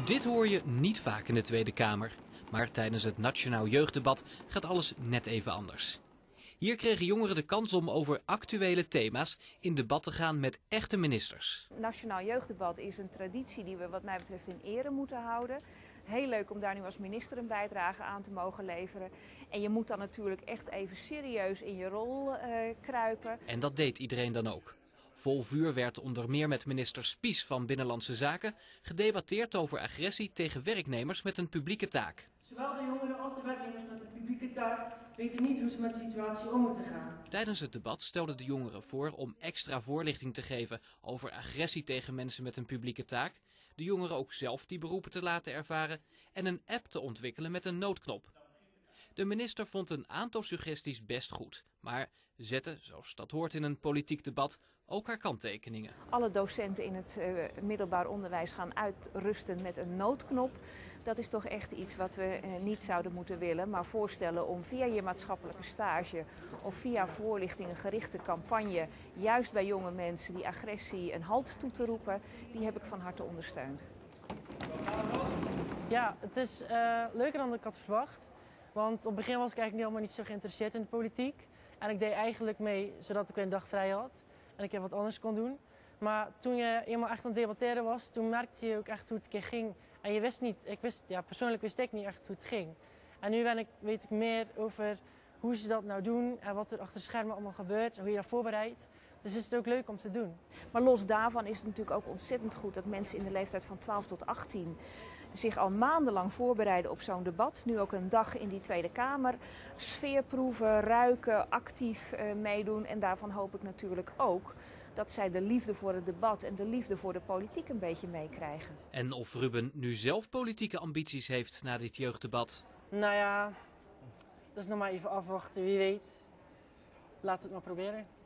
Dit hoor je niet vaak in de Tweede Kamer. Maar tijdens het Nationaal Jeugddebat gaat alles net even anders. Hier kregen jongeren de kans om over actuele thema's in debat te gaan met echte ministers. Nationaal Jeugddebat is een traditie die we wat mij betreft in ere moeten houden. Heel leuk om daar nu als minister een bijdrage aan te mogen leveren. En je moet dan natuurlijk echt even serieus in je rol kruipen. En dat deed iedereen dan ook. Vol vuur werd onder meer met minister Spies van Binnenlandse Zaken gedebatteerd over agressie tegen werknemers met een publieke taak. Zowel de jongeren als de werknemers met een publieke taak weten niet hoe ze met de situatie om moeten gaan. Tijdens het debat stelden de jongeren voor om extra voorlichting te geven over agressie tegen mensen met een publieke taak, de jongeren ook zelf die beroepen te laten ervaren en een app te ontwikkelen met een noodknop. De minister vond een aantal suggesties best goed, maar zette, zoals dat hoort in een politiek debat, ook haar kanttekeningen. Alle docenten in het middelbaar onderwijs gaan uitrusten met een noodknop. Dat is toch echt iets wat we niet zouden moeten willen, maar voorstellen om via je maatschappelijke stage of via voorlichting een gerichte campagne, juist bij jonge mensen die agressie een halt toe te roepen, die heb ik van harte ondersteund. Ja, het is leuker dan ik had verwacht. Want op het begin was ik eigenlijk helemaal niet zo geïnteresseerd in de politiek. En ik deed eigenlijk mee zodat ik weer een dag vrij had. En ik wat anders kon doen. Maar toen je eenmaal echt aan het debatteren was, toen merkte je ook echt hoe het een keer ging. En je wist niet, persoonlijk wist ik niet echt hoe het ging. En nu weet ik meer over hoe ze dat nou doen en wat er achter de schermen allemaal gebeurt. En hoe je dat voorbereidt. Dus is het ook leuk om te doen. Maar los daarvan is het natuurlijk ook ontzettend goed dat mensen in de leeftijd van 12 tot 18 zich al maandenlang voorbereiden op zo'n debat. Nu ook een dag in die Tweede Kamer. Sfeerproeven, ruiken, actief meedoen. En daarvan hoop ik natuurlijk ook dat zij de liefde voor het debat en de liefde voor de politiek een beetje meekrijgen. En of Ruben nu zelf politieke ambities heeft na dit jeugddebat? Nou ja, dat is nog maar even afwachten, wie weet. Laten we het maar proberen.